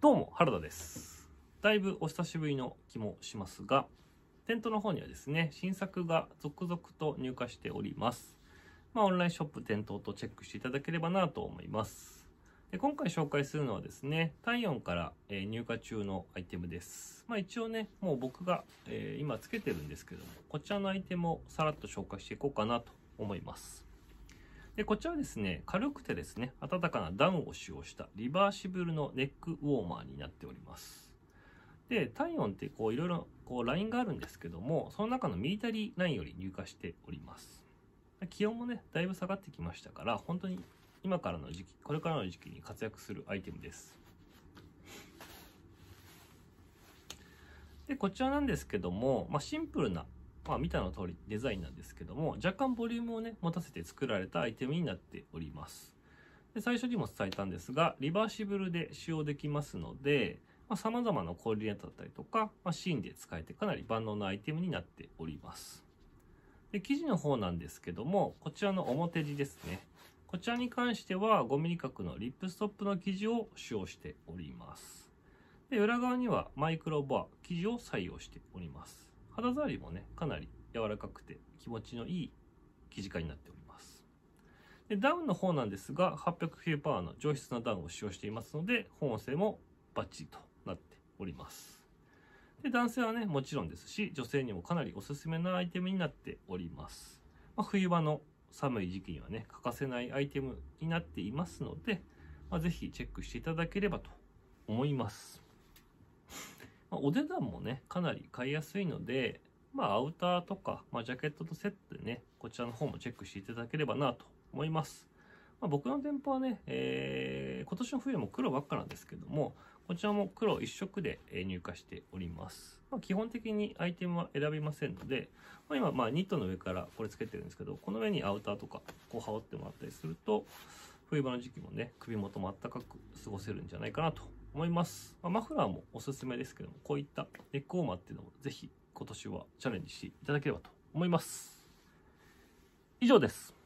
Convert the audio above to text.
どうも原田です。だいぶお久しぶりの気もしますが、テントの方にはですね、新作が続々と入荷しております。オンラインショップ店頭とチェックしていただければなと思います。で今回紹介するのはですね、体温から入荷中のアイテムです。一応ね、もう僕が今つけてるんですけども、こちらのアイテムをさらっと紹介していこうかなと思います。でこちらはですね、軽くてですね、暖かなダウンを使用したリバーシブルのネックウォーマーになっております。で、体温っていろいろラインがあるんですけども、その中のミリタリーラインより入荷しております。気温もね、だいぶ下がってきましたから、本当に今からの時期、これからの時期に活躍するアイテムです。で、こちらなんですけども、シンプルな見たの通りデザインなんですけども、若干ボリュームをね、持たせて作られたアイテムになっております。で最初にも伝えたんですが、リバーシブルで使用できますので、様々なコーディネートだったりとか、シーンで使えてかなり万能なアイテムになっております。で生地の方なんですけども、こちらの表地ですね。こちらに関しては 5mm 角のリップストップの生地を使用しております。で裏側にはマイクロバー生地を採用しております。肌触りもね、かなり柔らかくて気持ちのいい生地感になっております。でダウンの方なんですが、800の上質なダウンを使用していますので、保温性もバッチリとなっております。で男性はね、もちろんですし、女性にもかなりおすすめなアイテムになっております。冬場の寒い時期にはね、欠かせないアイテムになっていますので、ぜひチェックしていただければと思います。お値段もね、かなり買いやすいので、アウターとか、ジャケットとセットでね、こちらの方もチェックしていただければなと思います。僕の店舗はね、今年の冬も黒ばっかなんですけども、こちらも黒一色で入荷しております。基本的にアイテムは選びませんので、今、ニットの上からこれつけてるんですけど、この上にアウターとか羽織ってもらったりすると、冬場の時期もね、首元もあったかく過ごせるんじゃないかなと思います。マフラーもおすすめですけども、こういったネックウォーマーっていうのもぜひ今年はチャレンジしていただければと思います。以上です。